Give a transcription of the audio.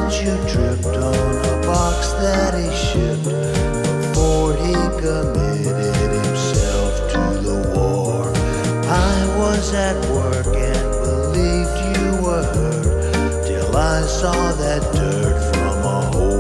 that you tripped on a box that he shipped before he committed himself to the war. I was at work and believed you were hurt till I saw that dirt from a hole